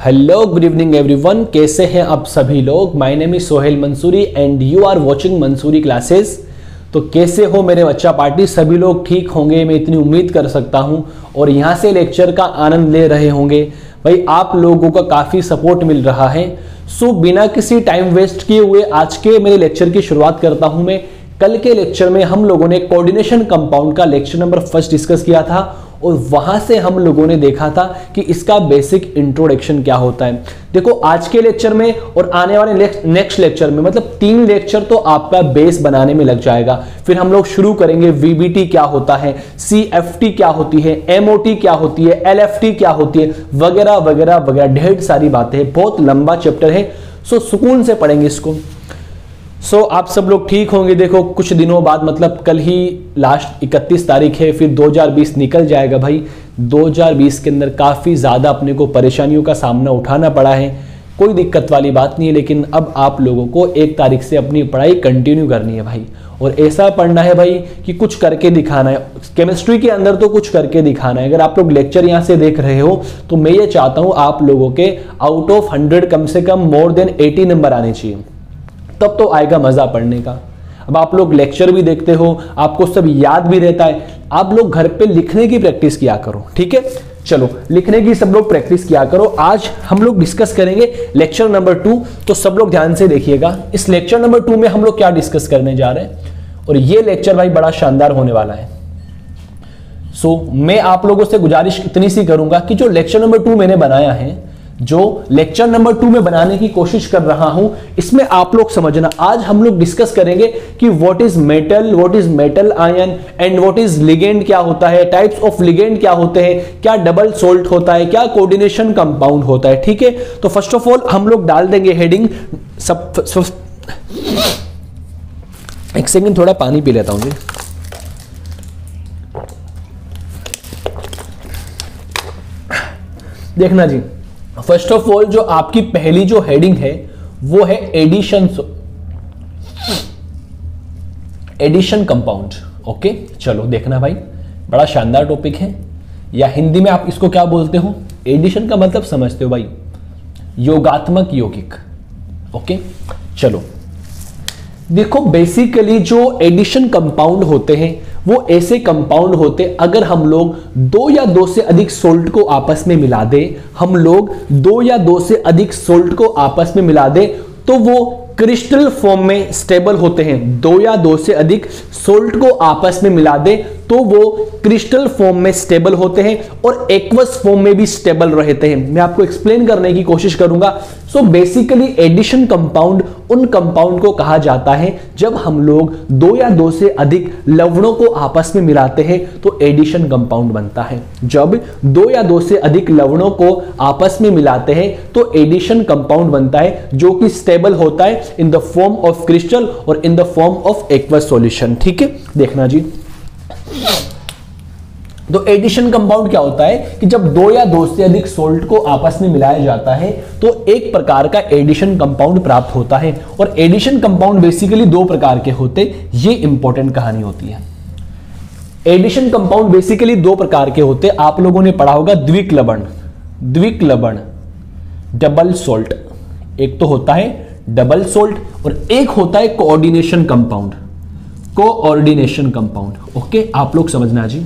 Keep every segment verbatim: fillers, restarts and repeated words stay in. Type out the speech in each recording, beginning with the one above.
Hello good evening everyone, कैसे हैं आप सभी लोग। My name is Sohail Mansuri and you are watching Mansuri classes. तो कैसे हो मेरे बच्चा पार्टी, सभी लोग ठीक होंगे, मैं इतनी उम्मीद कर सकता हूं और यहां से लेक्चर का आनंद ले रहे होंगे। भाई आप लोगों का काफ़ी सपोर्ट मिल रहा है। सो बिना किसी टाइम वेस्ट किए हुए आज के मेरे लेक्चर की शुरुआत करता हूं मैं। कल के लेक्चर में हम लोगों ने कोऑर्डिनेशन कंपाउंड का लेक्चर नंबर फर्स्ट डिस्कस किया था और वहां से हम लोगों ने देखा था कि इसका बेसिक इंट्रोडक्शन क्या होता है। देखो आज के लेक्चर में और आने वाले नेक्स्ट लेक्चर में, मतलब तीन लेक्चर तो आपका बेस बनाने में लग जाएगा। फिर हम लोग शुरू करेंगे वीबीटी क्या होता है, सीएफटी क्या होती है, एमओटी क्या होती है, एलएफटी क्या होती है, वगैरह वगैरह वगैरह ढेर सारी बातें हैं। बहुत लंबा चैप्टर है, सो सुकून से पढ़ेंगे इसको। सो so, आप सब लोग ठीक होंगे। देखो कुछ दिनों बाद, मतलब कल ही लास्ट इकतीस तारीख है, फिर दो हज़ार बीस निकल जाएगा। भाई दो हज़ार बीस के अंदर काफ़ी ज़्यादा अपने को परेशानियों का सामना उठाना पड़ा है। कोई दिक्कत वाली बात नहीं है, लेकिन अब आप लोगों को एक तारीख से अपनी पढ़ाई कंटिन्यू करनी है भाई। और ऐसा पढ़ना है भाई कि कुछ करके दिखाना है। केमिस्ट्री के अंदर तो कुछ करके दिखाना है। अगर आप लोग लेक्चर यहाँ से देख रहे हो तो मैं ये चाहता हूँ आप लोगों के आउट ऑफ हंड्रेड कम से कम मोर देन एटी नंबर आने चाहिए, तब तो आएगा मजा पढ़ने का। अब आप लोग लेक्चर भी देखते हो, आपको सब याद भी रहता है। आप लोग घर पे लिखने की प्रैक्टिस किया करो, ठीक है। चलो लिखने की सब लोग प्रैक्टिस किया करो। आज हम लोग डिस्कस करेंगे लेक्चर नंबर टू, तो सब लोग ध्यान से देखिएगा। इस लेक्चर नंबर टू में हम लोग क्या डिस्कस करने जा रहे हैं, और ये लेक्चर भाई बड़ा शानदार होने वाला है। सो मैं आप लोगों से गुजारिश इतनी सी करूंगा कि जो लेक्चर नंबर टू मैंने बनाया है, जो लेक्चर नंबर टू में बनाने की कोशिश कर रहा हूं, इसमें आप लोग समझना। आज हम लोग डिस्कस करेंगे कि what is metal, what is metal ion and what is ligand क्या होता है, टाइप्स ऑफ लिगेंड क्या होते हैं, क्या डबल सोल्ट होता है, क्या कोऑर्डिनेशन कंपाउंड होता है, ठीक है। तो फर्स्ट ऑफ ऑल हम लोग डाल देंगे हेडिंग सब, सब एक सेकंड थोड़ा पानी पी लेता हूं जी। देखना जी, फर्स्ट ऑफ ऑल जो आपकी पहली जो हेडिंग है वो है एडिशन एडिशन कंपाउंड। ओके चलो देखना भाई, बड़ा शानदार टॉपिक है। या हिंदी में आप इसको क्या बोलते हो, एडिशन का मतलब समझते हो भाई, योगात्मक यौगिक। ओके चलो देखो, बेसिकली जो एडिशन कंपाउंड होते हैं वो ऐसे कंपाउंड होते, अगर हम लोग दो या दो से अधिक सोल्ट को आपस में मिला दे, हम लोग दो या दो से अधिक सोल्ट को आपस में मिला दे तो वो क्रिस्टल फॉर्म में स्टेबल होते हैं। दो या दो से अधिक सोल्ट को आपस में मिला दे तो वो क्रिस्टल फॉर्म में स्टेबल होते हैं और एक्वस फॉर्म में भी स्टेबल रहते हैं। मैं आपको एक्सप्लेन करने की कोशिश करूंगा। सो बेसिकली एडिशन कंपाउंड उन कंपाउंड को कहा जाता है जब हम लोग दो या दो से अधिक लवणों को आपस में मिलाते हैं तो एडिशन कंपाउंड बनता है। जब दो या दो से अधिक लवणों को आपस में मिलाते हैं तो एडिशन कंपाउंड बनता है, जो कि स्टेबल होता है in the form of crystal और in the form of aqueous solution, ठीक है। देखना जी, तो एडिशन कंपाउंड क्या होता है कि जब दो या दो से अधिक सोल्ट को आपस में मिलाया जाता है तो एक प्रकार का एडिशन कंपाउंड प्राप्त होता है। और एडिशन कंपाउंड बेसिकली दो प्रकार के होते, ये इंपॉर्टेंट कहानी होती है। एडिशन कंपाउंड बेसिकली दो प्रकार के होते, आप लोगों ने पढ़ा होगा द्विक लवण, द्विक लवण डबल सोल्ट। एक तो होता है डबल सोल्ट और एक होता है coordination compound, coordination compound. Okay आप लोग समझना जी,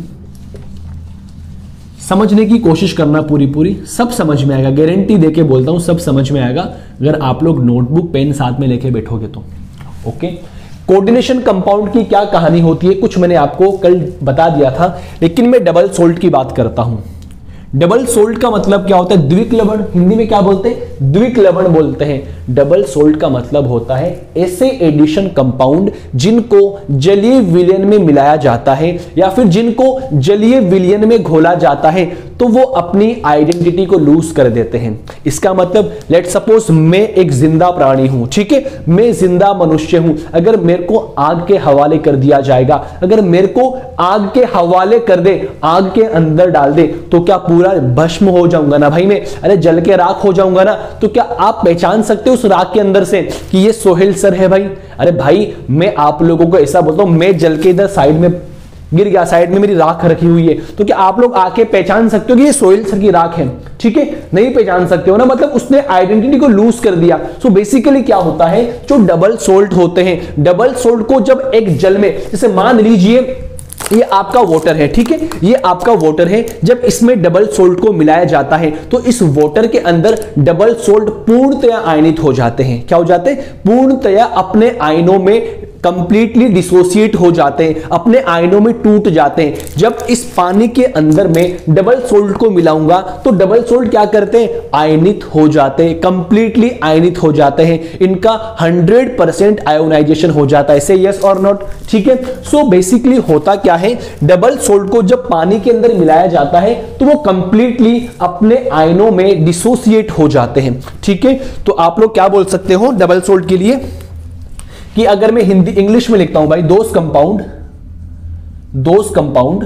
समझने की कोशिश करना पूरी पूरी, सब समझ में आएगा, गारंटी देके बोलता हूं सब समझ में आएगा अगर आप लोग नोटबुक पेन साथ में लेके बैठोगे तो। ओके कोऑर्डिनेशन कंपाउंड की क्या कहानी होती है कुछ मैंने आपको कल बता दिया था, लेकिन मैं डबल सोल्ट की बात करता हूं। डबल सोल्ट का मतलब क्या होता है, द्विक लवण, हिंदी में क्या बोलते हैं, द्विक लवण बोलते हैं। डबल सोल्ट का मतलब होता है ऐसे एडिशन कंपाउंड जिनको जलीय विलयन में मिलाया जाता है या फिर जिनको जलीय विलयन में घोला जाता है तो वो अपनी आइडेंटिटी को लूज कर देते हैं। इसका मतलब लेट सपोज मैं एक जिंदा प्राणी हूं, ठीक है, मैं जिंदा मनुष्य हूं। अगर मेरे को आग के हवाले कर दिया जाएगा, अगर मेरे को आग के हवाले कर दे, आग के अंदर डाल दे, तो क्या पूरा भस्म हो जाऊंगा ना भाई मैं, अरे जल के राख हो जाऊंगा ना। तो क्या आप पहचान सकते हो उस राख के अंदर से कि ये सोहेल सर है भाई? अरे भाई मैं आप लोगों को ऐसा बोलता हूं, मैं जल के इधर साइड में गिर गया, साइड में मेरी राख रखी हुई है, तो क्या आप लोग आके पहचान सकते हो कि ये सोइल सर की राख है? ठीक है, नहीं पहचान सकते हो ना, मतलब उसने आइडेंटिटी को लूज कर दिया। सो बेसिकली क्या होता है, जो डबल सोल्ट होते हैं, डबल सोल्ट को जब एक जल में, जैसे मान लीजिए ये आपका वाटर है, ठीक है, ये आपका वाटर है, जब इसमें डबल सोल्ट को मिलाया जाता है तो इस वाटर के अंदर डबल सोल्ट पूर्णतया आयनित हो जाते हैं। क्या हो जाते हैं? पूर्णतया अपने आयनों में कंप्लीटली डिसोसिएट हो जाते हैं, अपने आयनों में टूट जाते हैं। जब इस पानी के अंदर में डबल सोल्ट को मिलाऊंगा तो डबल सोल्ट क्या करते हैं? आयनित हो जाते हैं, कंप्लीटली आयनित हो जाते हैं, इनका हंड्रेड परसेंट आयोनाइजेशन हो जाता है। से यस और नॉट? ठीक है। सो बेसिकली होता क्या है, डबल सोल्ट को जब पानी के अंदर मिलाया जाता है तो वो कंप्लीटली अपने आयनों में डिसोसिएट हो जाते हैं। ठीक है, तो आप लोग क्या बोल सकते हो डबल सोल्ट के लिए कि अगर मैं हिंदी इंग्लिश में लिखता हूं भाई, those compound those compound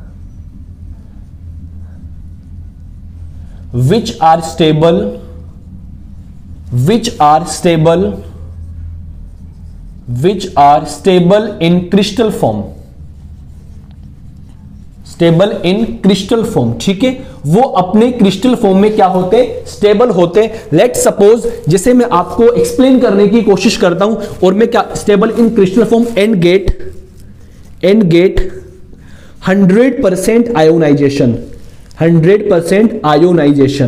which are stable which are stable which are stable in crystal form stable in crystal form. ठीक है, वो अपने क्रिस्टल फॉर्म में क्या होते हैं? स्टेबल होते हैं। लेट सपोज जैसे मैं आपको एक्सप्लेन करने की कोशिश करता हूं और मैं क्या stable in crystal form and get and get hundred percent ionization hundred percent ionization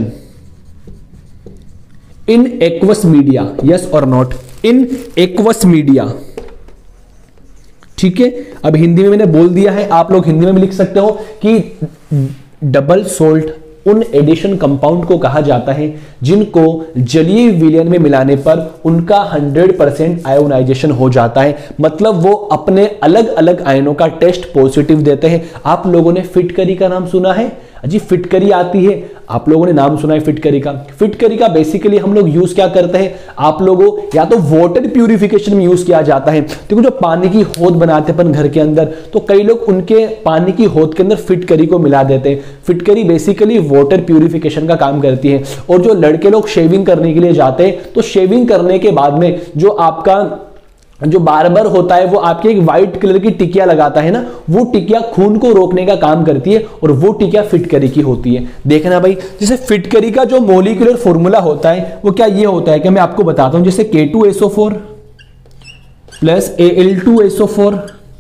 in aqueous media. Yes और नॉट? In aqueous media. ठीक है, अब हिंदी में मैंने बोल दिया है, आप लोग हिंदी में भी लिख सकते हो कि डबल सोल्ट उन एडिशन कंपाउंड को कहा जाता है जिनको जलीय विलयन में मिलाने पर उनका हंड्रेड परसेंट आयोनाइजेशन हो जाता है, मतलब वो अपने अलग अलग आयनों का टेस्ट पॉजिटिव देते हैं। आप लोगों ने फिटकरी का नाम सुना है? जी फिटकरी आती है, आप लोगों ने नाम सुना है फिटकरी का। फिटकरी का बेसिकली हम लोग यूज क्या करते हैं, आप लोगों या तो वाटर प्यूरिफिकेशन में यूज किया जाता है। देखो जो पानी की होद बनाते अपन घर के अंदर, तो कई लोग उनके पानी की होद के अंदर फिटकरी को मिला देते हैं। फिटकरी बेसिकली वाटर प्यूरिफिकेशन का काम करती है। और जो लड़के लोग शेविंग करने के लिए जाते हैं, तो शेविंग करने के बाद में जो आपका जो बार्बर होता है वो आपके एक व्हाइट कलर की टिकिया लगाता है ना, वो टिकिया खून को रोकने का काम करती है और वो टिकिया फिटकरी की होती है। देखना भाई, जैसे फिटकरी का जो मॉलिक्यूलर फॉर्मूला होता है वो क्या ये होता है कि मैं आपको बताता हूं, जैसे K two S O four plus A L two S O four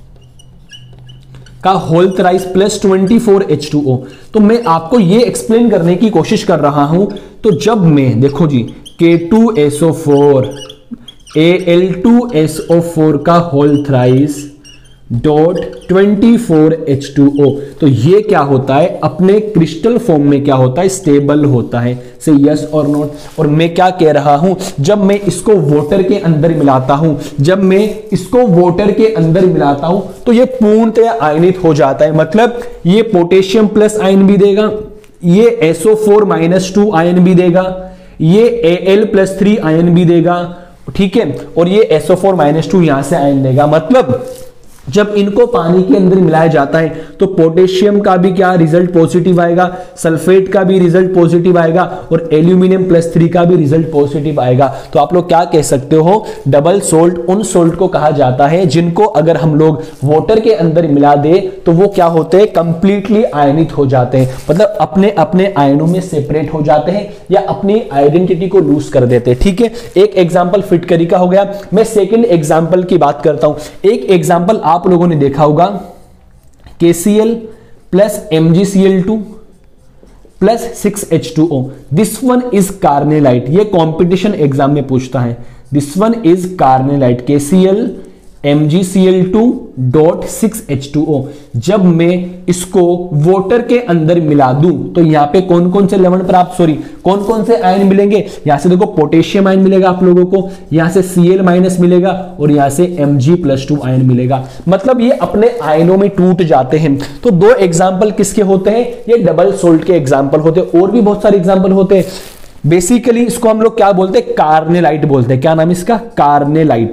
का whole thrice plus twenty four H two O. तो मैं आपको ये एक्सप्लेन करने की कोशिश कर रहा हूं। तो जब मैं देखो जी K two S O four A L two S O four का whole thrice dot twenty four H two O, तो ये क्या होता है, अपने क्रिस्टल फॉर्म में क्या होता है, स्टेबल होता है। से यस और नॉट? और मैं क्या कह रहा हूं, जब मैं इसको वाटर के अंदर मिलाता हूं जब मैं इसको वाटर के अंदर मिलाता हूं तो ये पूर्णतया आयनित हो जाता है। मतलब ये पोटेशियम प्लस आयन भी देगा, ये S O four minus two ion भी देगा, ये A L plus three ion भी देगा। ठीक है, और ये S O four minus two यहां से आयन देगा। मतलब जब इनको पानी के अंदर मिलाया जाता है तो पोटेशियम का भी क्या रिजल्ट पॉजिटिव आएगा, सल्फेट का भी रिजल्ट पॉजिटिव आएगा और एल्यूमिनियम प्लस थ्री का भी रिजल्ट पॉजिटिव आएगा। तो आप लोग क्या कह सकते हो, डबल सोल्ट उन सोल्ट को कहा जाता है जिनको अगर हम लोग वाटर के अंदर मिला दे तो वो क्या होते हैं, कंप्लीटली आयनित हो जाते हैं, मतलब अपने अपने आयनों में सेपरेट हो जाते हैं या अपनी आइडेंटिटी को लूज कर देते हैं। ठीक है, एक एग्जाम्पल फिटकरी का हो गया। मैं सेकेंड एग्जाम्पल की बात करता हूं। एक एग्जाम्पल आप लोगों ने देखा होगा, K C L plus M G C L two plus six H two O. This one is carnallite. ये कंपटीशन एग्जाम में पूछता है। This one is carnallite, K C L M G C L two dot six H two O. जब मैं इसको water के अंदर मिला दूं तो यहां पे कौन कौन से लवण प्राप्त सॉरी कौन कौन से आयन मिलेंगे, यहां से देखो पोटेशियम आयन मिलेगा आप लोगों को, यहां से सी एल माइनस मिलेगा और यहां से M G plus two ion मिलेगा। मतलब ये अपने आयनों में टूट जाते हैं। तो दो एग्जाम्पल किसके होते हैं, ये डबल सोल्ट के एग्जाम्पल होते हैं। और भी बहुत सारे एग्जाम्पल होते हैं। बेसिकली इसको हम लोग क्या बोलते हैं, कार्नेलाइट बोलते हैं। क्या नाम इसका, कार्नेलाइट।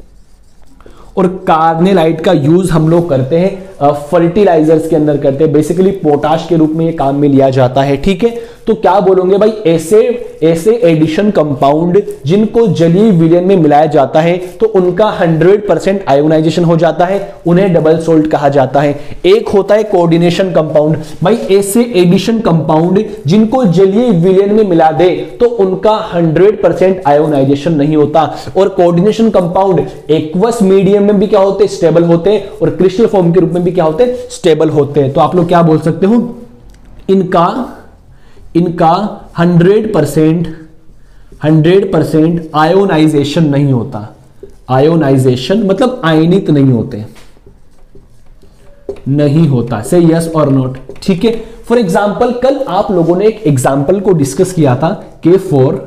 और कार्नेलाइट का यूज हम लोग करते हैं फर्टिलाइजर्स के अंदर करते हैं, बेसिकली पोटाश के रूप में ये काम में लिया जाता है। ठीक है, तो क्या बोलोगे भाई, ऐसे ऐसे एडिशन कंपाउंड जिनको जलीय विलयन में मिलाया जाता है तो उनका हंड्रेड परसेंट आयोनाइजेशन हो जाता है, उन्हें डबल सोल्ट कहा जाता है। एक होता है कोऑर्डिनेशन कंपाउंड, भाई ऐसे एडिशन कंपाउंड जिनको जलीय विलयन में मिला दे तो उनका हंड्रेड परसेंट आयोनाइजेशन नहीं होता। और कोऑर्डिनेशन कंपाउंड एक्वस मीडियम में भी क्या होते हैं, स्टेबल होते हैं, और क्रिस्टल फॉर्म के रूप में भी क्या होते हैं, स्टेबल होते हैं। तो आप लोग क्या बोल सकते हो, इनका इनका hundred percent hundred percent ionization नहीं होता। आयोनाइजेशन मतलब आयनित नहीं होते, नहीं होता। से यस और नोट, ठीक है। फॉर एग्जाम्पल कल आप लोगों ने एक एग्जाम्पल को डिस्कस किया था, K four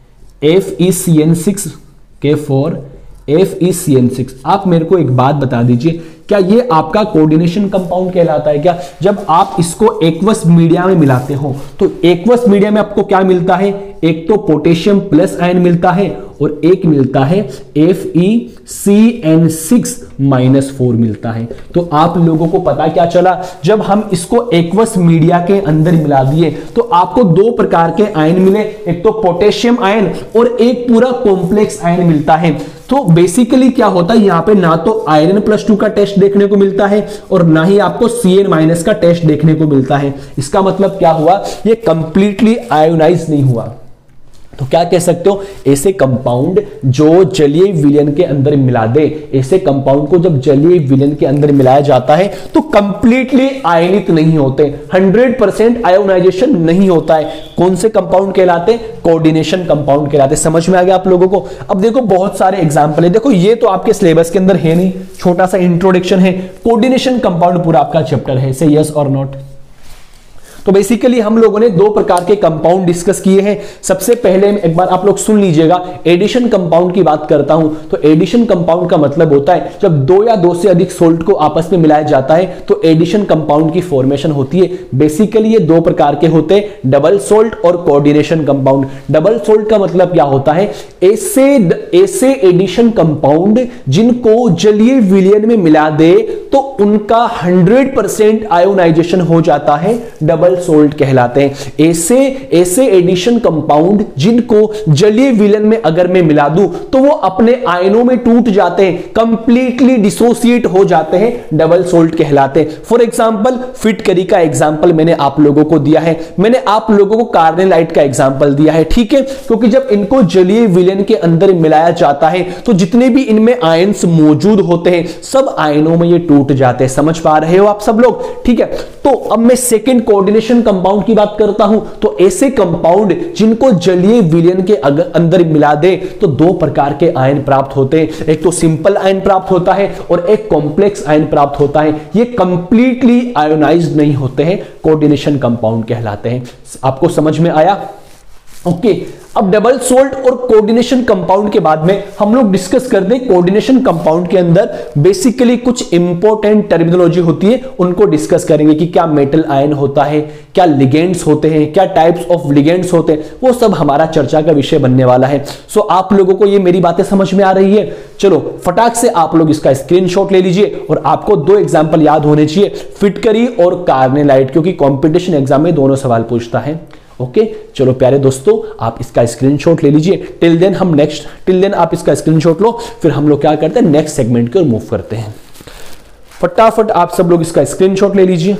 F E C N six, K four F E C N six. आप मेरे को एक बात बता दीजिए, क्या ये आपका कोऑर्डिनेशन कंपाउंड कहलाता है क्या? जब आप इसको एक्वस मीडिया में मिलाते हो तो एक्वस मीडिया में आपको क्या मिलता है, एक तो पोटेशियम प्लस आयन मिलता है और एक मिलता है F E C N six minus four मिलता है। तो आप लोगों को पता क्या चला, जब हम इसको एक्वस मीडिया के अंदर मिला दिए तो आपको दो प्रकार के आयन मिले, एक तो पोटेशियम आयन और एक पूरा कॉम्प्लेक्स आयन मिलता है। तो बेसिकली क्या होता है, यहां पे ना तो आयरन प्लस टू का टेस्ट देखने को मिलता है और ना ही आपको सी एन माइनस का टेस्ट देखने को मिलता है। इसका मतलब क्या हुआ, ये कंप्लीटली आयोनाइज नहीं हुआ। तो क्या कह सकते हो, ऐसे कंपाउंड जो जलीय विलयन के अंदर मिला दे, ऐसे कंपाउंड को जब जलीय विलयन के अंदर मिलाया जाता है तो कंप्लीटली आयनित नहीं होते, हंड्रेड परसेंट आयोनाइजेशन नहीं होता है। कौन से कंपाउंड कहलाते, कोऑर्डिनेशन कंपाउंड कहलाते। समझ में आ गया आप लोगों को? अब देखो बहुत सारे एग्जांपल है, देखो ये तो आपके सिलेबस के अंदर है नहीं, छोटा सा इंट्रोडक्शन है, कोऑर्डिनेशन कंपाउंड पूरा आपका चैप्टर है। से यस और नॉट। तो बेसिकली हम लोगों ने दो प्रकार के कंपाउंड डिस्कस किए हैं। सबसे पहले एक बार आप लोग सुन लीजिएगा, एडिशन कंपाउंड की बात करता हूं तो एडिशन कंपाउंड का मतलब होता है जब दो या दो से अधिक सोल्ट को आपस में मिलाया जाता है तो एडिशन कंपाउंड की फॉर्मेशन होती है। बेसिकली ये दो प्रकार के होते हैं, डबल सोल्ट और कोऑर्डिनेशन कंपाउंड। डबल सोल्ट का मतलब क्या होता है, ऐसे ऐसे एडिशन कंपाउंड जिनको जलीय विलयन में मिला दे तो उनका हंड्रेड परसेंट आयोनाइजेशन हो जाता है, डबल सोल्ट कहलाते हैं। ऐसे ऐसे एडिशन कंपाउंड जिनको जलीय विलयन में अगर मैं मिला दूं तो वो अपने आयनों में टूट जाते हैं, कंप्लीटली डिसोसिएट हो जाते हैं, डबल सोल्ट कहलाते हैं। फॉर एग्जांपल फिटकरी का एग्जांपल मैंने आप लोगों को दिया है, मैंने आप लोगों को कार्नेलाइट का एग्जांपल दिया है, ठीक है। क्योंकि जब इनको जलीय विलयन के अंदर मिलाया जाता है तो जितने भी इनमें आयन्स मौजूद होते हैं सब आयनों में ये टूट जाते हैं। समझ पा रहे हो आप सब लोग, ठीक है। तो अब मैं सेकेंड कोऑर्डिनेशन कंपाउंड की बात करता हूं तो ऐसे कंपाउंड जिनको जलीय विलयन के अंदर मिला दे तो दो प्रकार के आयन प्राप्त होते हैं, एक तो सिंपल आयन प्राप्त होता है और एक कॉम्प्लेक्स आयन प्राप्त होता है। ये कंप्लीटली आयोनाइज्ड नहीं होते हैं, कोऑर्डिनेशन कंपाउंड कहलाते हैं। आपको समझ में आया? Okay okay. अब डबल सोल्ट और कोऑर्डिनेशन कंपाउंड के बाद में हम लोग डिस्कस करते हैं कोऑर्डिनेशन कंपाउंड के अंदर बेसिकली कुछ इंपॉर्टेंट टर्मिनोलॉजी होती है, उनको डिस्कस करेंगे कि क्या मेटल आयन होता है, क्या लिगेंड्स होते हैं, क्या टाइप्स ऑफ लिगेंड्स होते हैं, वो सब हमारा चर्चा का विषय बनने वाला है। सो आप लोगों को ये मेरी बातें समझ में आ रही है? चलो फटाक से आप लोग इसका स्क्रीनशॉट ले लीजिए और आपको दो एग्जाम्पल याद होने चाहिए, फिटकरी और कार्नेलाइट, क्योंकि कॉम्पिटिशन एग्जाम में दोनों सवाल पूछता है। ओके okay, चलो प्यारे दोस्तों आप इसका स्क्रीनशॉट ले लीजिए। टिल देन हम नेक्स्ट टिल देन आप इसका स्क्रीनशॉट लो, फिर हम लोग क्या करते हैं नेक्स्ट सेगमेंट की ओर मूव करते हैं। फटाफट आप सब लोग इसका स्क्रीनशॉट ले लीजिए।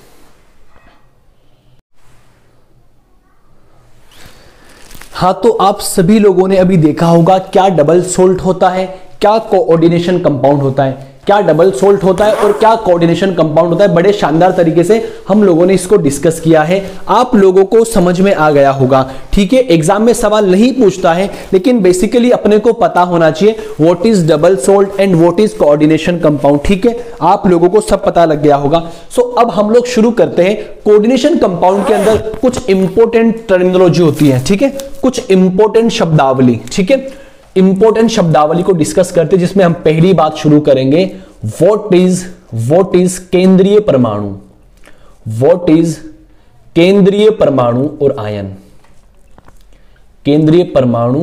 हाँ, तो आप सभी लोगों ने अभी देखा होगा क्या डबल सोल्ट होता है, क्या कोऑर्डिनेशन कंपाउंड होता है, क्या डबल सोल्ट होता है और क्या कोऑर्डिनेशन कंपाउंड होता है। बड़े शानदार तरीके से हम लोगों ने इसको डिस्कस किया है, आप लोगों को समझ में आ गया होगा, ठीक है। एग्जाम में सवाल नहीं पूछता है लेकिन बेसिकली अपने को पता होना चाहिए what is double salt and what is coordination compound, ठीक है। आप लोगों को सब पता लग गया होगा। सो अब हम लोग शुरू करते हैं। कोऑर्डिनेशन कंपाउंड के अंदर कुछ इंपॉर्टेंट टर्मिनोलॉजी होती है, ठीक है, कुछ इंपॉर्टेंट शब्दावली, ठीक है। इंपॉर्टेंट शब्दावली को डिस्कस करते हैं जिसमें हम पहली बात शुरू करेंगे, व्हाट इज व्हाट इज केंद्रीय परमाणु, व्हाट इज केंद्रीय परमाणु और आयन, केंद्रीय परमाणु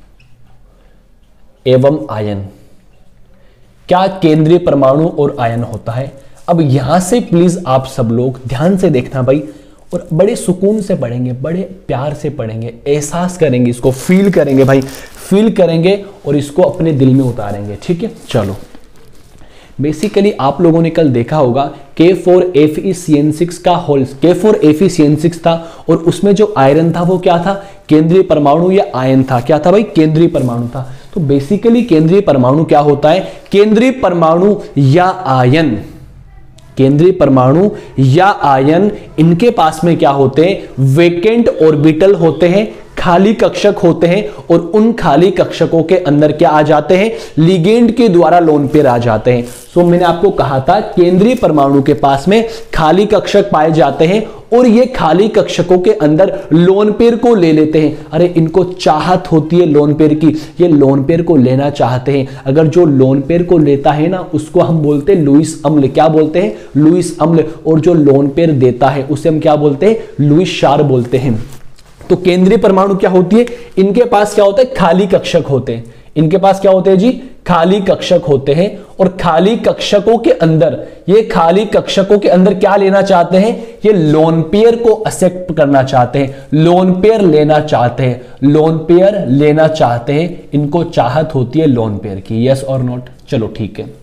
एवं आयन। क्या केंद्रीय परमाणु और आयन होता है? अब यहां से प्लीज आप सब लोग ध्यान से देखना भाई, और बड़े सुकून से पढ़ेंगे, बड़े प्यार से पढ़ेंगे, एहसास करेंगे, इसको फील करेंगे भाई, फील करेंगे और इसको अपने दिल में उतारेंगे। ठीक है, चलो बेसिकली आप लोगों ने कल देखा होगा K four F E C N six का whole, K four F E C N six था और उसमें जो आयरन था वो क्या था, केंद्रीय परमाणु या आयन था। क्या था भाई, केंद्रीय परमाणु था। तो बेसिकली केंद्रीय परमाणु क्या होता है, केंद्रीय परमाणु या आयन, केंद्रीय परमाणु या आयन, इनके पास में क्या होते हैं, वेकेंट ऑर्बिटल होते हैं, खाली कक्षक होते हैं और उन खाली कक्षकों के अंदर क्या आ जाते हैं, लिगेंड के द्वारा लोन पेयर आ जाते हैं। सो मैंने आपको कहा था केंद्रीय परमाणु के पास में खाली कक्षक पाए जाते हैं और ये खाली कक्षकों के अंदर लोन पेयर को ले लेते हैं। अरे इनको चाहत होती है लोन पेयर की, ये लोन पेयर को लेना चाहते हैं। अगर जो लोन पेयर को लेता है ना उसको हम बोलते हैं लुईस अम्ल। क्या बोलते हैं, लुईस अम्ल। और जो लोन पेयर देता है उसे हम क्या बोलते हैं, लुईस क्षार बोलते हैं। तो केंद्रीय परमाणु क्या होती है, इनके पास क्या होता है, खाली कक्षक होते हैं। इनके पास क्या होते हैं जी, खाली कक्षक होते हैं और खाली कक्षकों के अंदर, ये खाली कक्षकों के अंदर क्या लेना चाहते हैं, ये लोन पेयर को एक्सेप्ट करना चाहते हैं, लोन पेयर लेना चाहते हैं, लोन पेयर लेना चाहते हैं। इनको चाहत होती है लोन पेयर की, यस और नॉट। चलो ठीक है,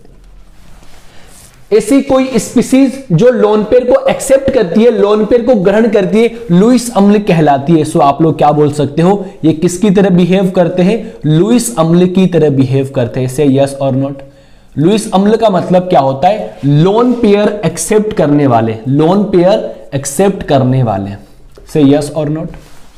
ऐसी कोई स्पीसीज जो लोन पेयर को एक्सेप्ट करती है, लोन पेयर को ग्रहण करती है, लुईस अम्ल कहलाती है। सो आप लोग क्या बोल सकते हो, ये किसकी तरह बिहेव करते हैं, लुईस अम्ल की तरह बिहेव करते हैं। से यस और नॉट। लुईस अम्ल का मतलब क्या होता है, लोन पेयर एक्सेप्ट करने वाले, लोन पेयर एक्सेप्ट करने वाले। से यस और नॉट।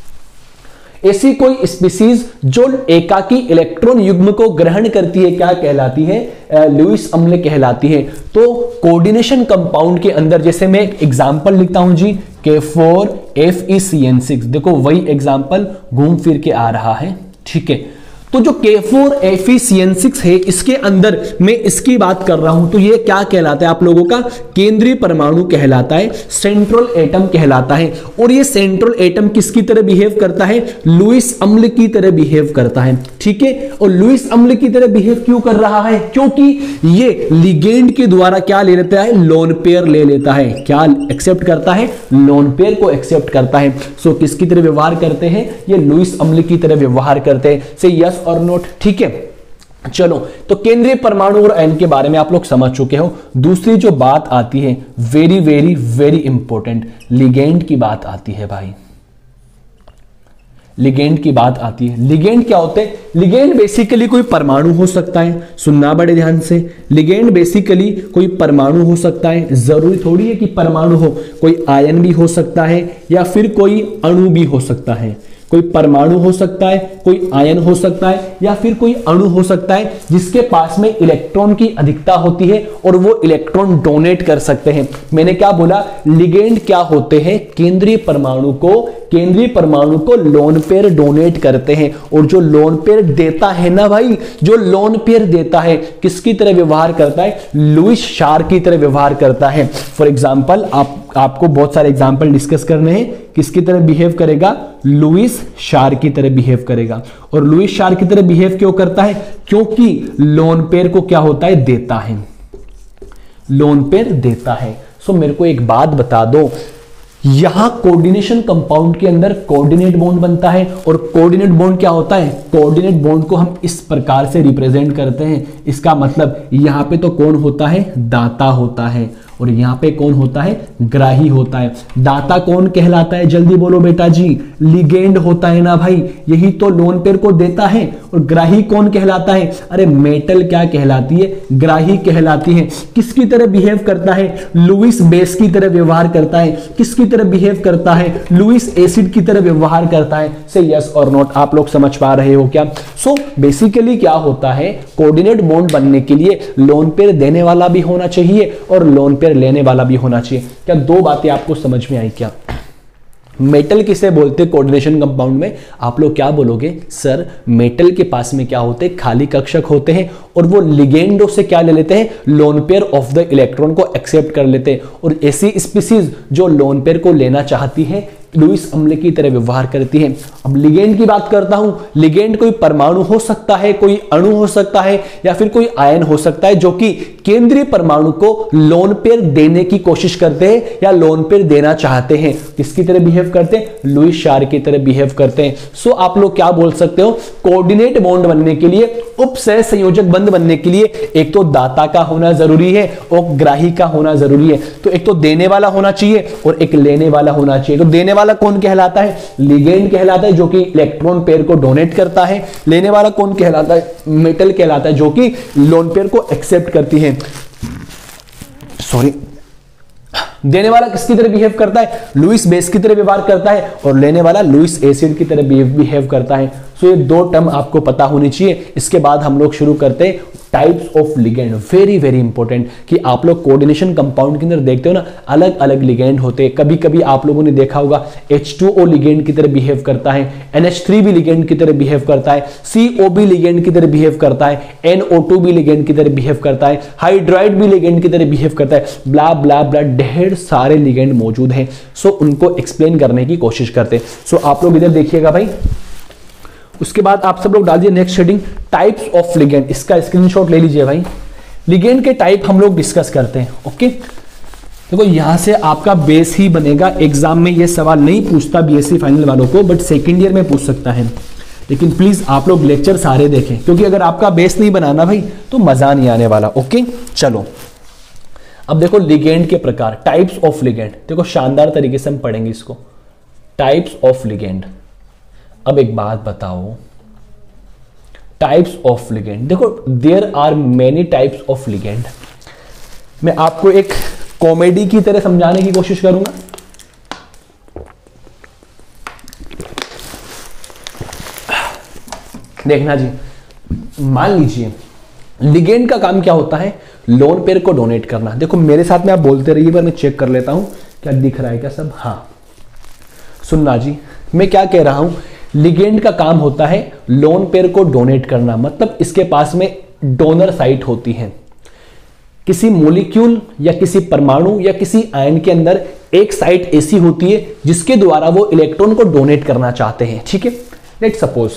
ऐसी कोई स्पीसीज जो एकाकी इलेक्ट्रॉन युग्म को ग्रहण करती है क्या कहलाती है, लुईस अम्ल कहलाती है। तो कोऑर्डिनेशन कंपाउंड के अंदर, जैसे मैं एक एग्जांपल लिखता हूं जी, K four F E C N six, देखो वही एग्जांपल घूम फिर के आ रहा है। ठीक है, तो जो K four F E C N six है, इसके अंदर मैं इसकी बात कर रहा हूं, तो ये क्या कहलाता है आप लोगों का, केंद्रीय परमाणु कहलाता है, सेंट्रल एटम कहलाता है। और ये सेंट्रल एटम किसकी तरह बिहेव करता है, लुईस अम्ल की तरह बिहेव करता है। ठीक है, और लुईस अम्ल की तरह बिहेव क्यों कर रहा है, क्योंकि ये लिगेंड के द्वारा क्या ले लेता है, लोन पेयर ले लेता है। क्या एक्सेप्ट करता है, लोन पेयर को एक्सेप्ट करता है। सो किसकी तरह व्यवहार करते हैं, ये लुईस अम्ल की तरह व्यवहार करते हैं। से यस और नोट। ठीक है, चलो तो केंद्रीय परमाणु और आयन के बारे में आप लोग समझ चुके हो। दूसरी जो बात आती है, very very very important, ligand की बात आती है भाई, लिगेंड की बात आती है। लिगेंड क्या होते हैं, लिगेंड बेसिकली कोई परमाणु हो सकता है, सुनना बड़े ध्यान से, लिगेंड बेसिकली कोई परमाणु हो सकता है, जरूरी थोड़ी है कि परमाणु हो, कोई आयन भी हो सकता है या फिर कोई अणु भी हो सकता है। कोई परमाणु हो सकता है, कोई आयन हो सकता है या फिर कोई अणु हो सकता है जिसके पास में इलेक्ट्रॉन की अधिकता होती है और वो इलेक्ट्रॉन डोनेट कर सकते हैं। मैंने क्या बोला, लिगेंड क्या होते हैं, केंद्रीय परमाणु को केंद्रीय परमाणु को लोन पेयर डोनेट करते हैं। और जो लोन पेयर देता है ना भाई, जो लोन पेयर देता है किसकी तरह व्यवहार करता है, लुईस क्षार की तरह व्यवहार करता है। फॉर एग्जांपल, आप आपको बहुत सारे एग्जांपल डिस्कस करने हैं, किसकी तरह बिहेव करेगा, लुईस क्षार की तरह बिहेव करेगा। और लुईस क्षार की तरह बिहेव क्यों करता है, क्योंकि लोन पेयर को क्या होता है, देता है, लोन पेयर देता है। सो मेरे को एक बात बता दो, यहां कोऑर्डिनेशन कंपाउंड के अंदर कोऑर्डिनेट बॉन्ड बनता है। और कोऑर्डिनेट बॉन्ड क्या होता है, कोऑर्डिनेट बॉन्ड को हम इस प्रकार से रिप्रेजेंट करते हैं। इसका मतलब यहां पे तो कौन होता है, दाता होता है, और यहां पे कौन होता है, ग्राही होता है। दाता कौन कहलाता है, जल्दी बोलो बेटा जी, लिगेंड होता है ना भाई, यही तो लोन पेयर को देता है। और ग्राही कौन कहलाता है, अरे मेटल क्या कहलाती है, ग्राही कहलाती है। किसकी तरह बिहेव करता है, लुईस बेस की तरह व्यवहार करता है। किसकी तरह बिहेव करता है, लुईस एसिड की तरह व्यवहार करता है। से यस और नॉट, आप लोग समझ पा रहे हो क्या। सो so, बेसिकली क्या होता है, कोऑर्डिनेट बॉन्ड बनने के लिए लोन पेयर देने वाला भी होना चाहिए और लोन पेयर लेने वाला भी होना चाहिए। क्या दो बातें आपको समझ में आई क्या। मेटल किसे बोलते हैं कोऑर्डिनेशन कंपाउंड में, आप लोग क्या बोलोगे, सर मेटल के पास में क्या होते हैं, खाली कक्षक होते हैं और वो लिगेंडो से क्या ले लेते हैं, lone pair of the electron को एक्सेप्ट कर लेते हैं। और ऐसी स्पीसीज जो लोन पेयर को लेना चाहती है लुईस अम्ल की तरह व्यवहार करती है। अब लिगेंड की बात करता हूं, लिगेंड कोई परमाणु हो सकता है, कोई अणु हो सकता है, या फिर कोई आयन हो सकता है जो कि केंद्रीय परमाणु को लोन पेयर देने की कोशिश करते हैं या लोन पेयर देना चाहते हैं। किसकी तरह बिहेव करते हैं? लुईस क्षार की तरह बिहेव करते हैं। सो आप लोग क्या बोल सकते हो, कोऑर्डिनेट बॉन्ड बनने के लिए, उपसह संयोजक बंध बनने के लिए एक तो दाता का होना जरूरी है और ग्राही का होना जरूरी है। तो एक तो देने वाला होना चाहिए और एक लेने वाला होना चाहिए। तो देने वाला कौन कहलाता है? लिगेंड कहलाता है, जो कि इलेक्ट्रॉन पेयर को डोनेट करता है। लेने वाला कौन कहलाता है? मेटल कहलाता है, जो कि लोन पेयर को एक्सेप्ट करती है। सॉरी, देने वाला किसकी तरह बिहेव करता है? लुईस बेस की तरह व्यवहार करता है, और लेने वाला लुईस एसिड की तरह बिहेव करता है। सो ये दो टर्म आपको पता होनी चाहिए। इसके बाद हम लोग शुरू करते हैं types of ligand. Very very important कि आप लोग कोऑर्डिनेशन कंपाउंड के अंदर देखते हो ना, अलग अलग लिगेंड होते हैं। कभी कभी आप लोगों ने देखा होगा एच टू ओ लिगेंड की तरह बिहेव करता है, एन एच थ्री भी लिगेंड की तरह बिहेव करता है, सी ओ भी लिगेंड की तरह बिहेव करता है, एन ओ टू भी लिगेंड की तरह बिहेव करता है, हाइड्राइड भी लिगेंड की तरह बिहेव करता है, ब्ला ब्ला ब्ला, ढेर सारे लिगेंड मौजूद हैं। सो उनको एक्सप्लेन करने की कोशिश करते हैं। सो आप लोग इधर देखिएगा भाई। उसके बाद आप सब लोग डाल दिए next heading types of ligand. इसका स्क्रीनशॉट ले लीजिए भाई। लिगेंड के टाइप हम लोग डिस्कस करते हैं। ओके, देखो यहां से आपका बेस ही बनेगा। एग्जाम में ये सवाल नहीं पूछता बीएससी फाइनल वालों को, बट सेकेंड ईयर में पूछ सकता है। लेकिन प्लीज आप लोग लेक्चर सारे देखें, क्योंकि अगर आपका बेस नहीं बनाना भाई तो मजा नहीं आने वाला। ओके चलो, अब देखो लिगेंड के प्रकार, टाइप्स ऑफ लिगेंड। देखो शानदार तरीके से हम पढ़ेंगे इसको, टाइप्स ऑफ लिगेंड। अब एक बात बताओ, टाइप्स ऑफ लिगेंड, देखो there are many types of ligand. मैं आपको एक कॉमेडी की तरह समझाने की कोशिश करूंगा। देखना जी, मान लीजिए लिगेंड का काम क्या होता है? लोन पेयर को डोनेट करना। देखो मेरे साथ में आप बोलते रहिए, पर मैं चेक कर लेता हूं क्या दिख रहा है क्या सब। हाँ सुनना जी, मैं क्या कह रहा हूं, लिगेंड का काम होता है लोन पेयर को डोनेट करना। मतलब इसके पास में डोनर साइट होती है। किसी मॉलिक्यूल या किसी परमाणु या किसी आयन के अंदर एक साइट ऐसी होती है जिसके द्वारा वो इलेक्ट्रॉन को डोनेट करना चाहते हैं। ठीक है, लेट सपोज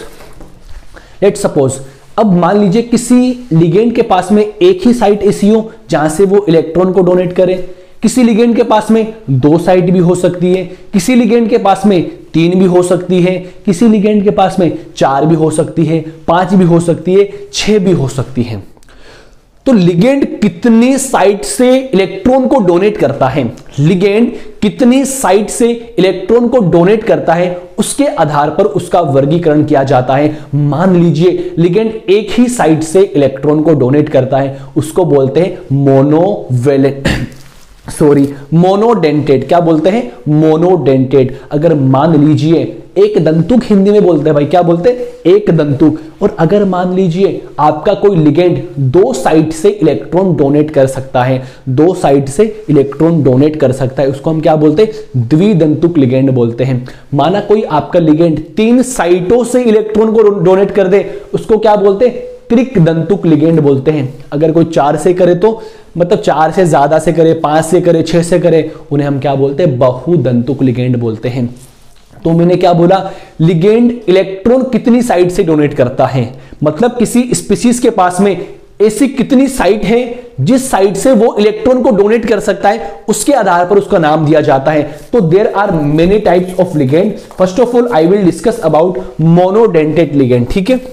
लेट सपोज अब मान लीजिए किसी लिगेंड के पास में एक ही साइट ऐसी हो जहां से वो इलेक्ट्रॉन को डोनेट करे। किसी लिगेंड के पास में दो साइट भी हो सकती है, किसी लिगेंड के पास में तीन भी हो सकती है, किसी लिगेंड के पास में चार भी हो सकती है, पांच भी हो सकती है, छह भी हो सकती है। तो लिगेंड कितनी साइट से इलेक्ट्रॉन को डोनेट करता है, लिगेंड कितनी साइट से इलेक्ट्रॉन को डोनेट करता है, उसके आधार पर उसका वर्गीकरण किया जाता है। मान लीजिए लिगेंड एक ही साइट से इलेक्ट्रॉन को डोनेट करता है, उसको बोलते हैं मोनोवेलेंट सॉरी मोनोडेंटेट। क्या बोलते हैं? मोनोडेंटेट। अगर मान लीजिए एक दंतुक, हिंदी में बोलते हैं भाई, क्या बोलते हैं? एक दंतुक। और अगर मान लीजिए आपका कोई लिगेंड दो साइट से इलेक्ट्रॉन डोनेट कर सकता है, दो साइट से इलेक्ट्रॉन डोनेट कर सकता है, उसको हम क्या बोलते हैं? द्विदंतुक लिगेंड बोलते हैं। माना कोई आपका लिगेंड तीन साइटों से इलेक्ट्रॉन को डोनेट कर दे, उसको क्या बोलते हैं? त्रिकदंतुक लिगेंड बोलते हैं। अगर कोई चार से करे तो मतलब चार से ज्यादा से करे, पांच से करे, छह से करे, उन्हें हम क्या बोलते हैं? बहुदंतुक लिगेंड बोलते हैं। तो मैंने क्या बोला? लिगेंड इलेक्ट्रॉन कितनी साइट से डोनेट करता है, मतलब किसी स्पीशीज के पास में ऐसी कितनी साइट है जिस साइट से वो इलेक्ट्रॉन को डोनेट कर सकता है, उसके आधार पर उसका नाम दिया जाता है। तो there are many types of ligand. First of all I will discuss about monodentate ligand. ठीक है,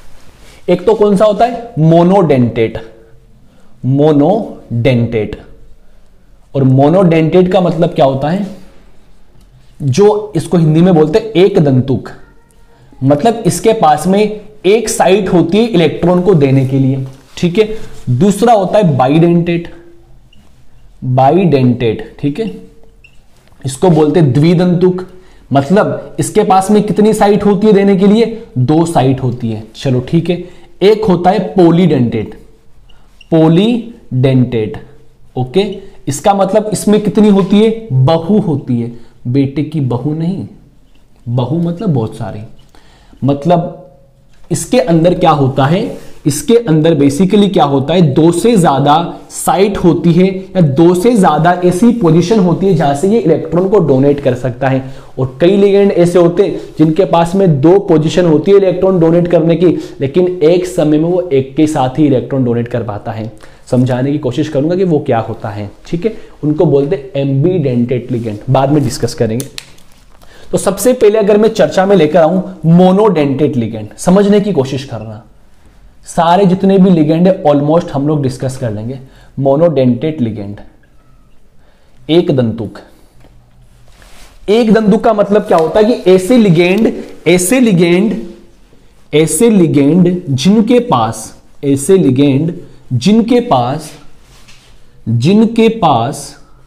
एक तो कौन सा होता है? मोनोडेंटेट। मोनोडेंटेट। और मोनोडेंटेट का मतलब क्या होता है? जो इसको हिंदी में बोलते हैं एक दंतुक। मतलब इसके पास में एक साइट होती है इलेक्ट्रॉन को देने के लिए। ठीक है, दूसरा होता है बाइडेंटेट। बाइडेंटेट, ठीक है, इसको बोलते हैं द्विदंतुक। मतलब इसके पास में कितनी साइट होती है देने के लिए? दो साइट होती है। चलो ठीक है। एक होता है पॉलीडेंटेट। पॉलीडेंटेट, ओके, इसका मतलब इसमें कितनी होती है? बहु होती है। बेटे की बहु नहीं, बहु मतलब बहुत सारे। मतलब इसके अंदर क्या होता है? इसके अंदर बेसिकली क्या होता है, दो से ज्यादा साइट होती है या दो से ज्यादा ऐसी पोजीशन होती है जहां से ये इलेक्ट्रॉन को डोनेट कर सकता है। और कई लिगेंड ऐसे होते हैं जिनके पास में दो पोजीशन होती है इलेक्ट्रॉन डोनेट करने की, लेकिन एक समय में वो एक के साथ ही इलेक्ट्रॉन डोनेट कर पाता है। समझाने की कोशिश करूंगा कि वो क्या होता है, ठीक है। उनको बोलते हैं एम्बीडेंटेड लिगेंड, बाद में डिस्कस करेंगे। तो सबसे पहले अगर मैं चर्चा में लेकर आऊं मोनोडेंटेड लिगेंड, समझने की कोशिश करना। सारे जितने भी लिगेंड है ऑलमोस्ट हम लोग डिस्कस कर लेंगे। मोनोडेंटेड लिगेंड, एक दंतुक। एक दंतुक का मतलब क्या होता है कि ऐसे लिगेंड ऐसे लिगेंड ऐसे लिगेंड जिनके पास ऐसे लिगेंड जिनके पास जिनके पास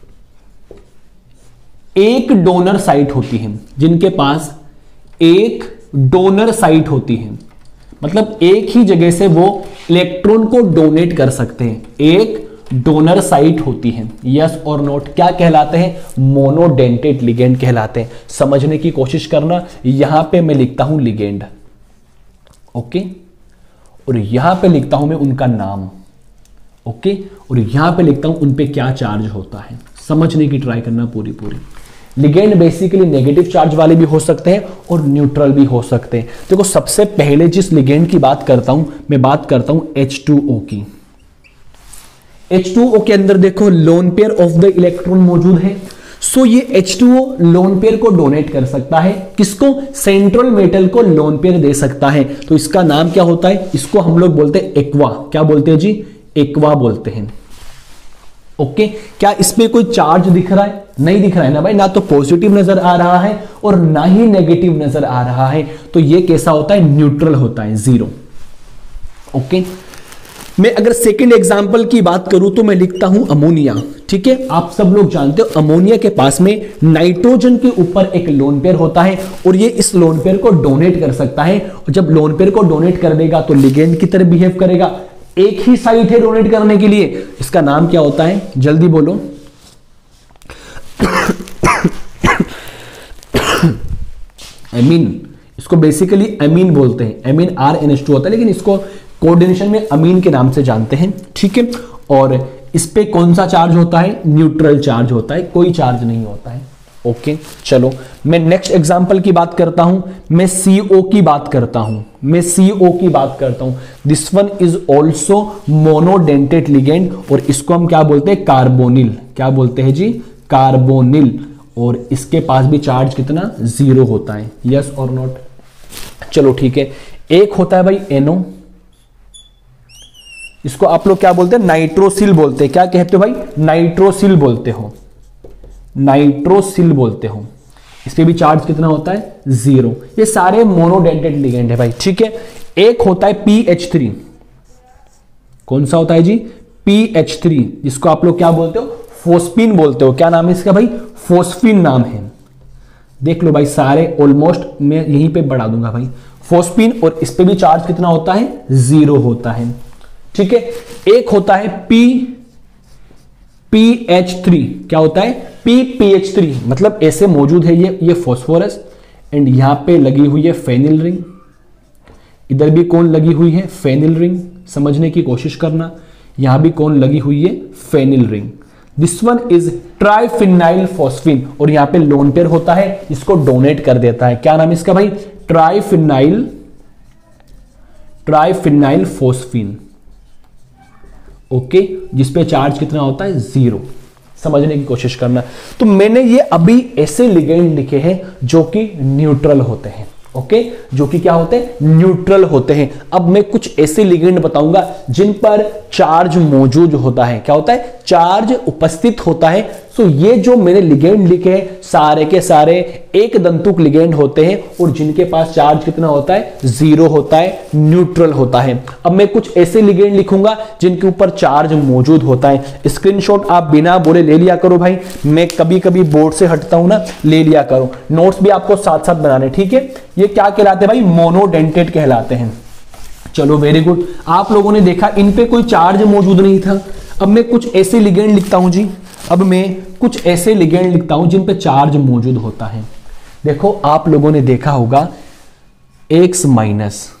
एक डोनर साइट होती है, जिनके पास एक डोनर साइट होती है, मतलब एक ही जगह से वो इलेक्ट्रॉन को डोनेट कर सकते हैं, एक डोनर साइट होती है। यस और नोट, क्या कहलाते हैं, मोनोडेंटेड लिगेंड कहलाते हैं। समझने की कोशिश करना। यहां पे मैं लिखता हूं लिगेंड, ओके, और यहां पे लिखता हूं मैं उनका नाम, ओके, और यहां पे लिखता हूं उन पे क्या चार्ज होता है। समझने की ट्राई करना पूरी पूरी। लिगेंड बेसिकली नेगेटिव चार्ज वाले भी हो सकते हैं और न्यूट्रल भी हो सकते हैं। देखो सबसे पहले जिस लिगेंड की बात करता हूं मैं बात करता हूं एच टू ओ की। एच टू ओ के अंदर देखो lone pair of the electron मौजूद है। सो ये H two O lone pair को डोनेट कर सकता है, किसको, सेंट्रल मेटल को लोन पेयर दे सकता है। तो इसका नाम क्या होता है, इसको हम लोग बोलते हैं एक्वा। क्या बोलते हैं जी, एक्वा बोलते हैं, ओके। क्या इसमें कोई चार्ज दिख रहा है, नहीं दिख रहा है ना भाई, ना तो पॉजिटिव नजर आ रहा है और ना ही नेगेटिव नजर आ रहा है। तो ये कैसा होता है, न्यूट्रल होता है, जीरो, ओके। मैं अगर सेकंड एग्जांपल की बात करूं तो मैं लिखता हूं अमोनिया, ठीक है। आप सब लोग जानते हो अमोनिया के पास में नाइट्रोजन के ऊपर एक लोन पेयर होता है और ये इस लोन पेयर को डोनेट कर सकता है। और जब लोन पेयर को डोनेट कर देगा तो लिगेंड की तरह बिहेव करेगा। एक ही साइट है डोनेट करने के लिए, इसका नाम क्या होता है, जल्दी बोलो। एमीन, इसको बेसिकली एमीन बोलते हैं। Amine R N H two होता है, लेकिन इसको कोऑर्डिनेशन में अमीन के नाम से जानते हैं, ठीक है। और इस पे कौन सा चार्ज होता है, न्यूट्रल चार्ज होता है, कोई चार्ज नहीं होता है, ओके। चलो मैं नेक्स्ट एग्जांपल की बात करता हूं, मैं सीओ की बात करता हूं, मैं सीओ की बात करता हूं। This one is also monodentate ligand और इसको हम क्या बोलते हैं, कार्बोनिल। क्या बोलते हैं जी, कार्बोनिल। और इसके पास भी चार्ज कितना, जीरो होता है। यस और नॉट, चलो ठीक है। एक होता है भाई एनो, इसको आप लोग क्या बोलते हैं, नाइट्रोसिल बोलते हैं। क्या कहते हो भाई, नाइट्रोसिल बोलते हो, नाइट्रोसिल बोलते हो। इस पे भी चार्ज कितना होता है, जीरो। ये सारे मोनोडेंटेड लिगेंड है भाई, ठीक है। एक होता है पी एच थ्री, कौन सा होता है जी, पी एच थ्री, जिसको आप लोग क्या बोलते हो, फोस्फिन बोलते हो। क्या नाम है इसका भाई, फोस्फिन नाम है। देख लो भाई सारे ऑलमोस्ट मैं यहीं पे बढ़ा दूंगा भाई, फोस्फिन। और इस पे भी चार्ज कितना होता है, जीरो होता है, ठीक है। एक होता है पी पी एच थ्री, क्या होता है, पी पी एच थ्री, मतलब ऐसे मौजूद है ये ये फॉस्फोरस एंड यहां पे लगी हुई है फेनिल रिंग, इधर भी कौन लगी हुई है, फेनिल रिंग। समझने की कोशिश करना, यहां भी कौन लगी हुई है, phenyl ring. This one is triphenyl phosphine और यहां पे लोन पेयर होता है, इसको डोनेट कर देता है। क्या नाम है इसका भाई, ट्राइफिनाइल ट्राइफिनाइल फॉस्फिन, ओके, जिसपे चार्ज कितना होता है, जीरो। समझने की कोशिश करना। तो मैंने ये अभी ऐसे लिगेंड लिखे हैं जो कि न्यूट्रल होते हैं, ओके, जो कि क्या होते हैं, न्यूट्रल होते हैं। अब मैं कुछ ऐसे लिगेंड बताऊंगा जिन पर चार्ज मौजूद होता है। क्या होता है, चार्ज उपस्थित होता है। सो ये जो मैंने लिगेंड लिखे हैं सारे के सारे एक दंतुक लिगेंड होते हैं और जिनके पास चार्ज कितना होता है, जीरो होता है, न्यूट्रल होता है। अब मैं कुछ ऐसे लिगेंड लिखूंगा जिनके ऊपर चार्ज मौजूद होता है। स्क्रीनशॉट आप बिना बोले ले लिया करो भाई, मैं कभी कभी बोर्ड से हटता हूं ना, ले लिया करो। नोट्स भी आपको साथ साथ बनाने, ठीक है। ये क्या कहलाते हैं भाई, मोनोडेंटेड कहलाते हैं। चलो वेरी गुड, आप लोगों ने देखा इन पे कोई चार्ज मौजूद नहीं था। अब मैं कुछ ऐसे लिगेंड लिखता हूं जी, अब मैं कुछ ऐसे लिगेंड लिखता हूं जिन पे चार्ज मौजूद होता है। देखो आप लोगों ने देखा होगा एक्स माइनस,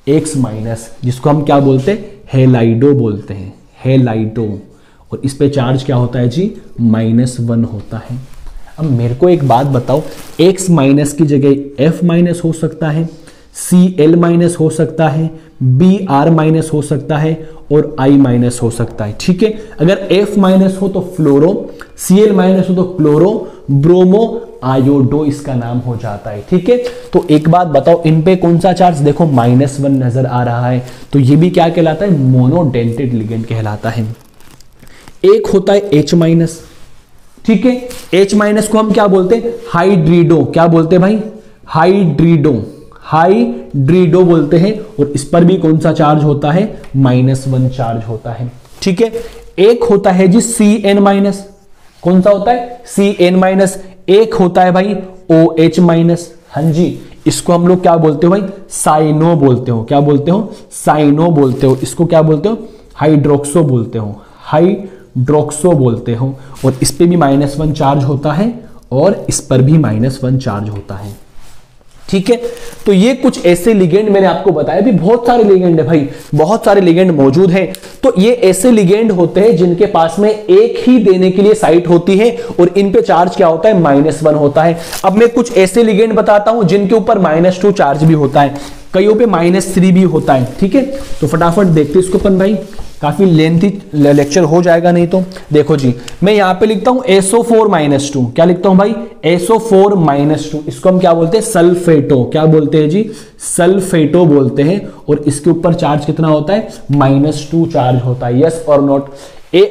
एक्स माइनस, जिसको हम क्या बोलते हैं, हेलाइडो बोलते हैं, हेलाइडो। और इस पे चार्ज क्या होता है जी, माइनस वन होता है। अब मेरे को एक बात बताओ, x माइनस की जगह f माइनस हो सकता है, सी एल माइनस हो सकता है, बी आर माइनस हो सकता है और I माइनस हो सकता है, ठीक है। अगर F माइनस हो तो फ्लोरो, सी एल माइनस हो तो क्लोरो, ब्रोमो, आयोडो इसका नाम हो जाता है, ठीक है। तो एक बात बताओ, इन पे कौन सा चार्ज, देखो माइनस वन नजर आ रहा है, तो ये भी क्या कहलाता है, मोनोडेंटेड लिगेंड कहलाता है। एक होता है H माइनस, ठीक है। H माइनस को हम क्या बोलते हैं, हाइड्रिडो, क्या बोलते हैं भाई, हाइड्रिडो, हाइड्रिडो बोलते हैं। और इस पर भी कौन सा चार्ज होता है, माइनस वन चार्ज होता है, ठीक है। एक होता है जी सी एन माइनस, कौन सा होता है, सी एन माइनस। एक होता है भाई ओ एच माइनस, हाँ जी, इसको हम लोग क्या बोलते हो भाई, साइनो बोलते हो, क्या बोलते हो, साइनो बोलते हो। इसको क्या बोलते हो, हाइड्रोक्सो बोलते हो, हाइड्रोक्सो बोलते हो। और इस पे भी माइनस वन चार्ज होता है और इस पर भी माइनस वन चार्ज होता है, ठीक है। तो ये कुछ ऐसे लिगेंड मैंने आपको बताया, भी बहुत सारे लिगेंड है भाई, बहुत सारे लिगेंड मौजूद हैं। तो ये ऐसे लिगेंड होते हैं जिनके पास में एक ही देने के लिए साइट होती है और इन पे चार्ज क्या होता है, माइनस वन होता है। अब मैं कुछ ऐसे लिगेंड बताता हूं जिनके ऊपर माइनस टू चार्ज भी होता है, कईयों पे माइनस थ्री भी होता है, ठीक है। तो फटाफट देखते इसको अपन भाई, काफी लेंथी लेक्चर हो जाएगा नहीं तो। देखो जी, मैं यहां पे लिखता हूं S O four minus two, क्या लिखता हूं भाई, S O four minus two. इसको हम क्या बोलते हैं, सल्फेटो, क्या बोलते हैं जी, सल्फेटो बोलते हैं। और इसके ऊपर चार्ज कितना होता है, माइनस टू चार्ज होता है, यस और नॉट। ए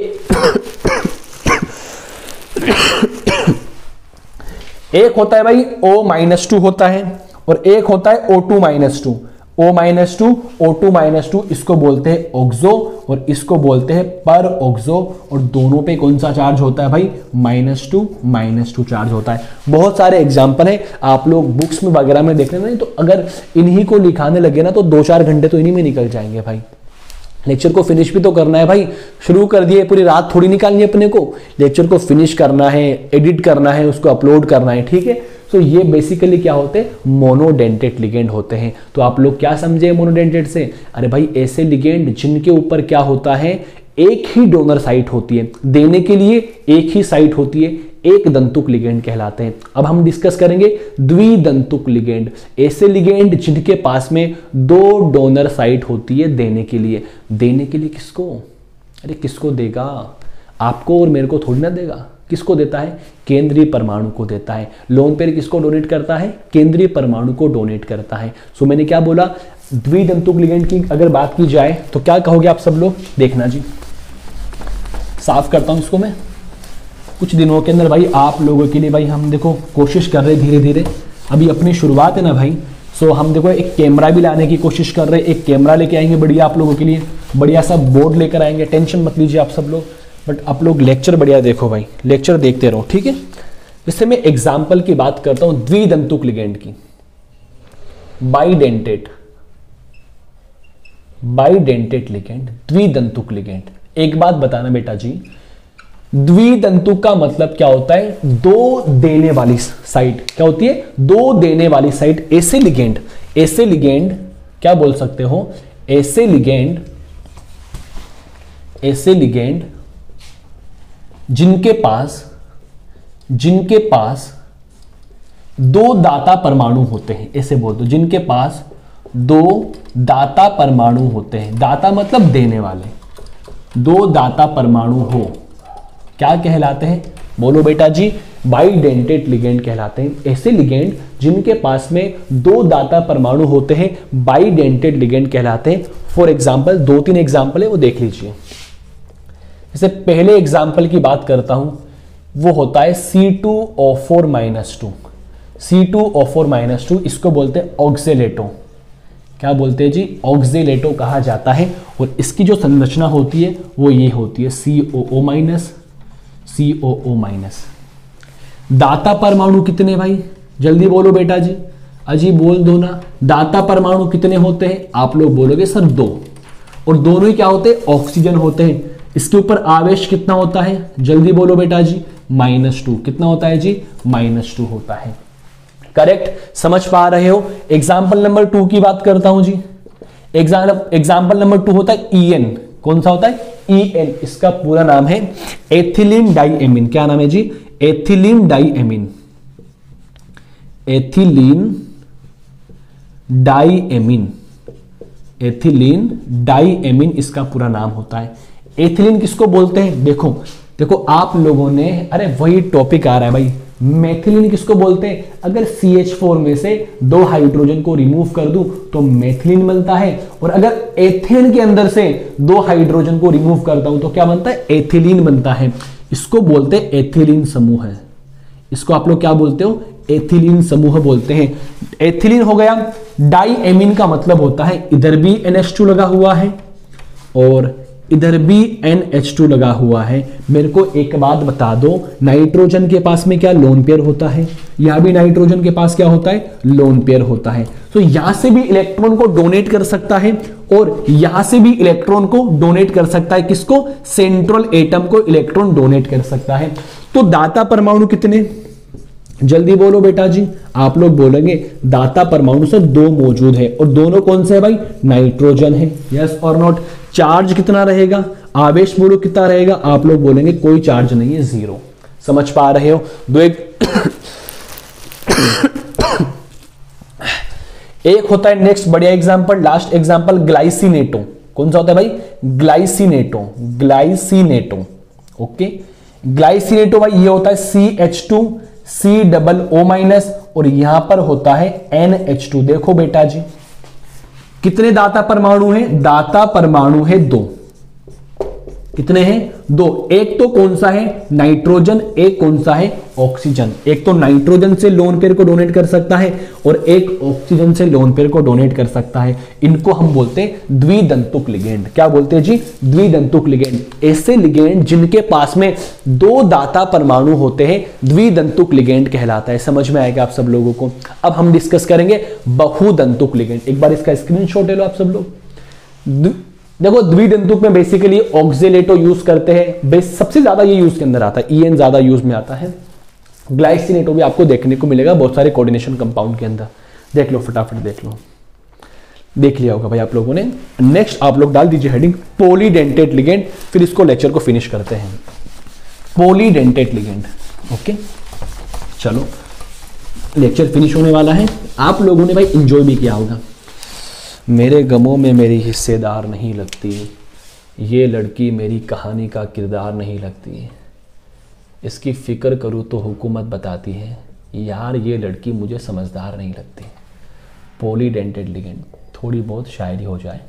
एक होता है भाई O माइनस टू होता है और एक होता है O two minus two, O minus two, O two minus two, इसको बोलते हैं ऑक्सो और इसको बोलते हैं पर ऑक्सो। और दोनों पे कौन सा चार्ज होता है भाई, minus two minus two charge होता है। बहुत सारे एग्जाम्पल है, आप लोग बुक्स में वगैरह में देख लेना, नहीं तो अगर इन्हीं को लिखाने लगे ना तो दो चार घंटे तो इन्हीं में निकल जाएंगे भाई। लेक्चर को फिनिश भी तो करना है भाई, शुरू कर दिए, पूरी रात थोड़ी निकालनी है अपने को, लेक्चर को फिनिश करना है, एडिट करना है, उसको अपलोड करना है, ठीक है। तो ये बेसिकली क्या होते हैं, मोनोडेंटेड लिगेंड होते हैं। तो आप लोग क्या समझे मोनोडेंटेड से, अरे भाई ऐसे लिगेंड जिनके ऊपर क्या होता है, एक ही डोनर साइट होती है, देने के लिए एक ही साइट होती है, एक दंतुक लिगेंड कहलाते हैं। अब हम डिस्कस करेंगे द्विदंतुक लिगेंड, ऐसे लिगेंड जिनके पास में दो डोनर साइट होती है देने के लिए। देने के लिए किसको, अरे किसको देगा, आपको और मेरे को थोड़ी ना देगा, किसको देता है, केंद्रीय परमाणु को देता है। लोन पेयर किसको डोनेट करता है, केंद्रीय परमाणु को डोनेट करता है। सो मैंने क्या बोला, द्विदंतुक लिगेंड की अगर बात की जाए तो क्या कहोगे आप सब लोग, देखना जी, साफ करता हूं इसको मैं। कुछ दिनों के अंदर भाई आप लोगों के लिए भाई हम देखो कोशिश कर रहे धीरे धीरे, अभी अपनी शुरुआत है ना भाई। सो हम देखो एक कैमरा भी लाने की कोशिश कर रहे हैं, एक कैमरा लेके आएंगे बढ़िया आप लोगों के लिए, बढ़िया सा बोर्ड लेकर आएंगे, टेंशन मत लीजिए आप सब लोग। बट आप लोग लेक्चर बढ़िया देखो भाई, लेक्चर देखते रहो, ठीक है। इससे मैं एग्जाम्पल की बात करता हूं द्विदंतुक लिगेंड की, बाइडेंटेट, बाइडेंटेट लिगेंड, द्विदंतुक लिगेंड। एक बात बताना बेटा जी, द्विदंतुक का मतलब क्या होता है, दो देने वाली साइड, क्या होती है, दो देने वाली साइड। ऐसे लिगेंड, ऐसे लिगेंड क्या बोल सकते हो, ऐसे लिगेंड, ऐसे लिगेंड जिनके पास, जिनके पास दो दाता परमाणु होते हैं, ऐसे बोल दो, जिनके पास दो दाता परमाणु होते हैं, दाता मतलब देने वाले, दो दाता परमाणु हो, क्या कहलाते हैं, बोलो बेटा जी, बाइडेंटेट लिगेंड कहलाते हैं। ऐसे लिगेंड जिनके पास में दो दाता परमाणु होते हैं बाइडेंटेट लिगेंड कहलाते हैं। फॉर एग्जांपल, दो तीन एग्जांपल है वो देख लीजिए। जैसे पहले एग्जांपल की बात करता हूं, वो होता है C two O four minus two, C two O four minus two, इसको बोलते हैं ऑक्जेलेटो, क्या बोलते हैं जी, ऑक्जेलेटो कहा जाता है। और इसकी जो संरचना होती है वो ये होती है सी ओ ओ माइनस, सी ओ ओ माइनस। दाता परमाणु कितने भाई, जल्दी बोलो बेटा जी, अजी बोल दो ना, दाता परमाणु कितने होते हैं, आप लोग बोलोगे सर दो, और दोनों ही क्या होते हैं, ऑक्सीजन होते हैं। इसके ऊपर आवेश कितना होता है, जल्दी बोलो बेटा जी, माइनस टू, कितना होता है जी, माइनस टू होता है। करेक्ट, समझ पा रहे हो। एग्जाम्पल नंबर टू की बात करता हूं जी, एग्जाम्पल एग्जाम्पल नंबर टू होता है ई एन। कौन सा होता है? E N. इसका पूरा नाम है एथिलीन डाइएमीन। क्या नाम है जी? Ethylene diamine. Ethylene diamine. Ethylene diamine इसका पूरा नाम होता है। एथिलीन किसको बोलते हैं? देखो देखो आप लोगों ने, अरे वही टॉपिक आ रहा है भाई, मेथिलीन किसको बोलते हैं? अगर सी एच फोर में से दो हाइड्रोजन को रिमूव कर दूं तो मेथिलीन बनता है, और अगर एथेन के अंदर से दो हाइड्रोजन को रिमूव करता हूं तो क्या बनता है? एथिलीन बनता है। इसको बोलते हैं एथिलीन समूह है। इसको आप लोग क्या बोलते हो? एथिलीन समूह बोलते हैं। एथिलीन हो गया। डाइएमीन का मतलब होता है इधर भी एन एच टू लगा हुआ है और इधर भी एन एच टू लगा हुआ है। मेरे को एक बात बता दो, नाइट्रोजन के पास में क्या लोन पेयर होता है? यहां भी नाइट्रोजन के पास क्या होता है? लोन पेयर होता है। तो यहां से भी इलेक्ट्रॉन को डोनेट कर सकता है और यहां से भी इलेक्ट्रॉन को डोनेट कर सकता है। किसको? सेंट्रल एटम को इलेक्ट्रॉन डोनेट कर सकता है। तो दाता परमाणु कितने? जल्दी बोलो बेटा जी। आप लोग बोलेंगे दाता परमाणु से दो मौजूद है, और दोनों कौन से है भाई? नाइट्रोजन है। यस और नॉट। चार्ज कितना रहेगा? आवेश बोलो कितना रहेगा? आप लोग बोलेंगे कोई चार्ज नहीं है, जीरो। समझ पा रहे हो? दो एक एक होता है नेक्स्ट बढ़िया एग्जांपल, लास्ट एग्जांपल, ग्लाइसिनेटो। कौन सा होता है भाई? ग्लाइसिनेटो। ग्लाइसिनेटो। ओके, ग्लाइसिनेटो भाई ये होता है C H two C double O minus, और यहां पर होता है एन एच टू। देखो बेटा जी कितने दाता परमाणु हैं? दाता परमाणु है दो। कितने हैं? दो। एक तो कौन सा है? नाइट्रोजन। एक कौन सा है? ऑक्सीजन। एक तो नाइट्रोजन से लोन पेयर को डोनेट कर सकता है और एक ऑक्सीजन से लोन पेयर को डोनेट कर सकता है। इनको हम बोलते हैं द्विदंतुक लिगेंड। क्या बोलते हैं जी? द्विदंतुक लिगेंड। ऐसे लिगेंड जिनके पास में दो दाता परमाणु होते हैं द्विदंतुक लिगेंड कहलाता है। समझ में आएगा आप सब लोगों को? अब हम डिस्कस करेंगे बहुदंतुक लिगेंड। एक बार इसका स्क्रीनशॉट ले लो आप सब लोग। देखो द्विदंतुक में बेसिकली ऑक्जेलेटो यूज करते हैं, बेस सबसे ज्यादा ये यूज के अंदर आता है, ई एन ज्यादा यूज में आता है। ग्लाइसिनेटो भी आपको देखने को मिलेगा बहुत सारे कोऑर्डिनेशन कंपाउंड के अंदर। देख लो फटाफट, देख लो, देख लिया होगा भाई आप लोगों ने। नेक्स्ट आप लोग डाल दीजिए हेडिंग पॉलीडेंटेट लिगेंड, फिर इसको लेक्चर को फिनिश करते हैं। Polydentate ligand. ओके चलो लेक्चर फिनिश होने वाला है। आप लोगों ने भाई इंजॉय भी किया होगा। मेरे गमों में मेरी हिस्सेदार नहीं लगती, ये लड़की मेरी कहानी का किरदार नहीं लगती, इसकी फ़िक्र करूँ तो हुकूमत बताती है, यार ये लड़की मुझे समझदार नहीं लगती। Polydentate ligand. थोड़ी बहुत शायरी हो जाए,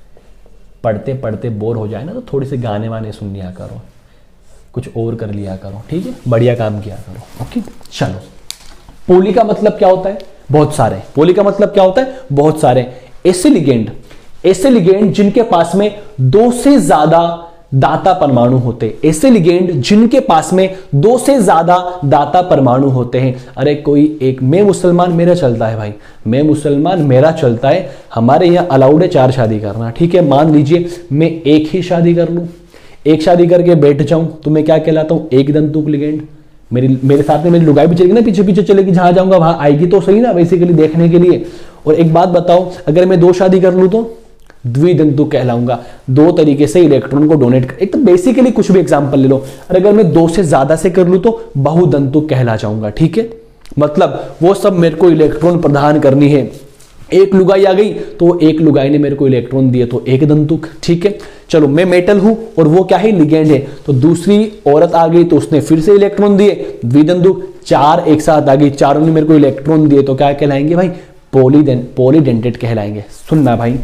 पढ़ते पढ़ते बोर हो जाए ना तो थोड़ी सी गाने वाने सुन लिया करो, कुछ और कर लिया करो, ठीक है, बढ़िया काम किया करो। ओके चलो, पोली का मतलब क्या होता है? बहुत सारे। पोली का मतलब क्या होता है? बहुत सारे। ऐसे लिगेंड, ऐसे लिगेंड जिनके पास में दो से ज्यादा दाता परमाणु होते हैं। ऐसे लिगेंड जिनके पास में दो से ज्यादा दाता परमाणु होते हैं। अरे कोई एक, मैं मुसलमान मेरा चलता है भाई, मैं मुसलमान मेरा चलता है, हमारे यहाँ अलाउड है चार शादी करना, ठीक है। मान लीजिए मैं एक ही शादी कर लूं, एक शादी करके बैठ जाऊं तो मैं क्या कहलाता हूं? एक दंतुक लिगेंड। मेरी मेरे साथ में मेरी लुगाई भी चलेगी ना, पीछे पीछे चलेगी, जहां जाऊंगा वहां आएगी तो सही ना, बेसिकली देखने के लिए। और एक बात बताओ, अगर मैं दो शादी कर लूं तो द्विदंतुक कहलाऊंगा। दो तरीके से इलेक्ट्रॉन को डोनेट कर, एक तो बेसिकली कुछ भी एग्जांपल ले लो। और अगर मैं दो से ज्यादा से कर लूं तो बहुदंतुक कहला जाऊंगा, ठीक है। मतलब वो सब मेरे को इलेक्ट्रॉन प्रदान करनी है। एक लुगाई आ गई तो एक लुगाई ने मेरे को इलेक्ट्रॉन दिए तो एक दंतुक, ठीक है। चलो मैं मेटल हूं और वो क्या है? लिगेंड है, तो दूसरी औरत आ गई तो उसने फिर से इलेक्ट्रॉन दिए, द्विदंतुक। चार एक साथ आ गई, चारों ने मेरे को इलेक्ट्रॉन दिए तो क्या कहलाएंगे भाई? पॉलीडेंट पॉलीडेंटेट कहलाएंगे। सुनना भाई,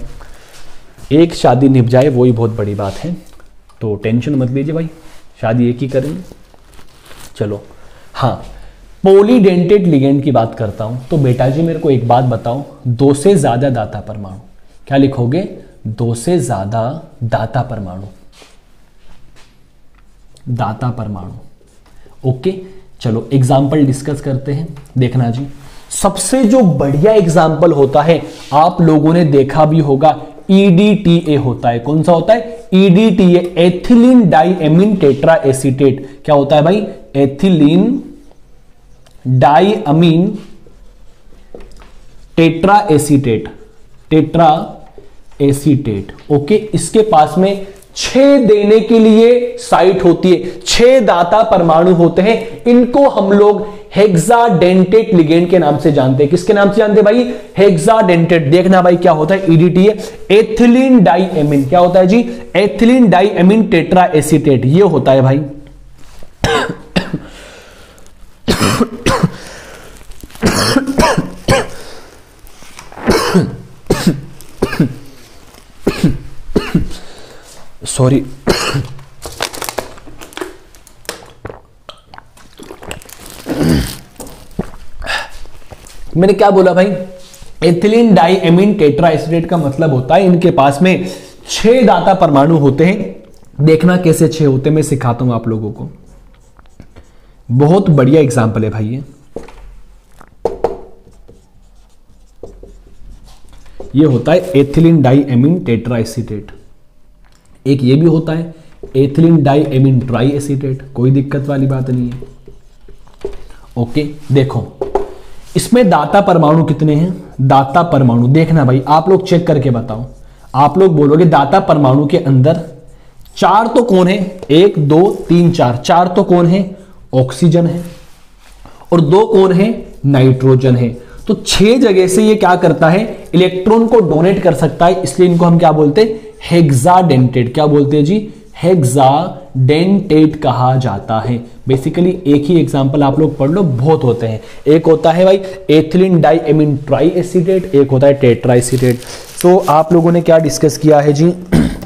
एक शादी निभ जाए वही बहुत बड़ी बात है, तो टेंशन मत लीजिए भाई, शादी एक ही करेंगे। चलो हाँ, पॉलीडेंटेट लिगेंड की बात करता हूं तो बेटा जी मेरे को एक बात बताओ, दो से ज्यादा दाता परमाणु, क्या लिखोगे? दो से ज्यादा दाता परमाणु, दाता परमाणु। ओके चलो एग्जाम्पल डिस्कस करते हैं। देखना जी, सबसे जो बढ़िया एग्जाम्पल होता है, आप लोगों ने देखा भी होगा, ई डी टी ए होता है। कौन सा होता है? E D T A, ethylene diamine tetra acetate. क्या होता है भाई? Ethylene diamine tetra acetate, tetra acetate. Okay, इसके पास में छह देने के लिए साइट होती है, छह दाता परमाणु होते हैं, इनको हम लोग हेक्साडेंटेट लिगेंड के नाम से जानते हैं। किसके नाम से जानते हैं भाई? हेक्साडेंटेट। देखना भाई क्या होता है, ईडीटी है, एथिलीन डाइएमीन। क्या होता है जी? एथिलीन डाइएमीन टेट्रा एसीटेट, ये होता है भाई। सॉरी, मैंने क्या बोला भाई? एथिलीन डाइएमीन टेट्रा एसीटेट का मतलब होता है इनके पास में छह दाता परमाणु होते हैं। देखना कैसे छह होते हैं, मैं सिखाता हूं आप लोगों को। बहुत बढ़िया एग्जांपल है भाई ये। ये होता है एथिलीन डाइएमीन टेट्रा एसीटेट। एक ये भी होता है एथिलीन डाइएमीन ट्राई एसीटेट, कोई दिक्कत वाली बात नहीं है। ओके, देखो इसमें दाता परमाणु कितने हैं? दाता परमाणु देखना भाई, आप लोग चेक करके बताओ। आप लोग बोलोगे दाता परमाणु के अंदर चार तो कौन है? एक दो तीन चार, चार तो कौन है? ऑक्सीजन है, और दो कौन है? नाइट्रोजन है। तो छह जगह से ये क्या करता है? इलेक्ट्रॉन को डोनेट कर सकता है, इसलिए इनको हम क्या बोलते हैं? हेक्साडेंटेट। क्या बोलते हैं जी? हेक्साडेंटेट कहा जाता है। बेसिकली एक ही एग्जांपल आप लोग पढ़ लो, बहुत होते हैं। एक होता है भाई एथिलीन डाइएमीन ट्राई एसीटेट, एक होता है टेट्रा एसीटेट। तो आप लोगों ने क्या डिस्कस किया है जी?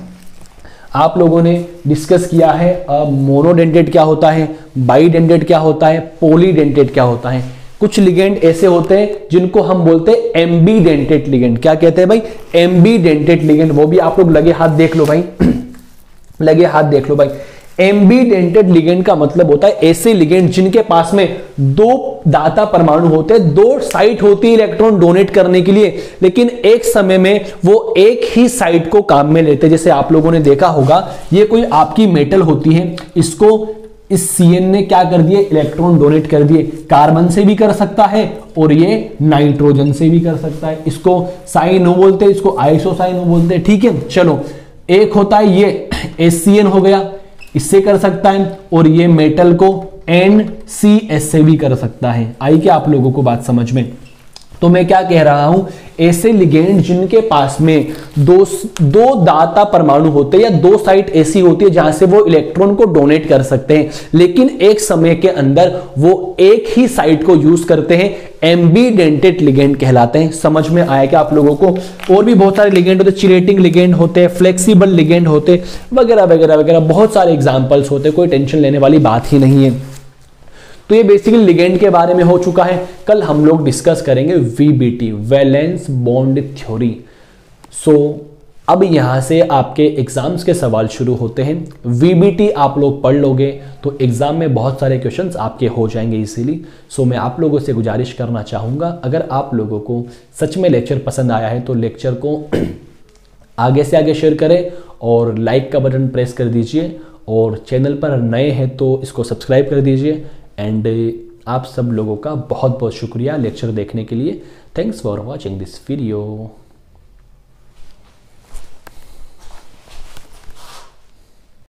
आप लोगों ने डिस्कस किया है मोनोडेंटेट क्या होता है, बाईडेंटेट क्या होता है, पॉलीडेंटेट क्या होता है। कुछ लिगेंड ऐसे होते हैं जिनको हम बोलते हैं एम्बीडेंटेट लिगेंड। क्या कहते हैं भाई? Ambidentate ligand. वो भी आप लोग लगे हाथ देख लो भाई, लगे हाथ देख लो भाई। एम्बीडेंटेट लिगेंड का मतलब होता है ऐसे लिगेंड जिनके पास में दो दाता परमाणु होते हैं, दो साइट होती है इलेक्ट्रॉन डोनेट करने के लिए, लेकिन एक समय में वो एक ही साइट को काम में लेते हैं। जैसे आप लोगों ने देखा होगा, ये कोई आपकी मेटल होती है, इसको इस सी एन ने क्या कर दिए? इलेक्ट्रॉन डोनेट कर दिए। कार्बन से भी कर सकता है और ये नाइट्रोजन से भी कर सकता है। इसको साइनो बोलते हैं, इसको आइसोसाइनो बोलते हैं। ठीक है, चलो एक होता है ये एस सी एन हो गया, इससे कर सकता है, और ये मेटल को एन सी एस से भी कर सकता है। आई क्या आप लोगों को बात समझ में? तो मैं क्या कह रहा हूं, ऐसे लिगेंड जिनके पास में दो दो दाता परमाणु होते हैं या दो साइट ऐसी होती है जहां से वो इलेक्ट्रॉन को डोनेट कर सकते हैं, लेकिन एक समय के अंदर वो एक ही साइट को यूज करते हैं, एम्बीडेंटेट लिगेंड कहलाते हैं। समझ में आया क्या आप लोगों को? और भी बहुत सारे लिगेंड होते हैं, चिलेटिंग लिगेंड होते हैं, फ्लेक्सिबल लिगेंड होते, वगैरह वगैरह वगैरह, बहुत सारे एग्जाम्पल्स होते हैं, कोई टेंशन लेने वाली बात ही नहीं है। तो ये बेसिकली लिगेंड के बारे में हो चुका है। कल हम लोग डिस्कस करेंगे VBT, valence bond theory. So अब यहां से आपके एग्जाम्स के सवाल शुरू होते हैं। वीबीटी आप लोग पढ़ लोगे तो एग्जाम में बहुत सारे क्वेश्चंस आपके हो जाएंगे इजीली। सो मैं आप लोगों से गुजारिश करना चाहूंगा, अगर आप लोगों को सच में लेक्चर पसंद आया है तो लेक्चर को आगे से आगे शेयर करें और लाइक का बटन प्रेस कर दीजिए, और चैनल पर नए हैं तो इसको सब्सक्राइब कर दीजिए। एंड आप सब लोगों का बहुत बहुत शुक्रिया लेक्चर देखने के लिए। Thanks for watching this video.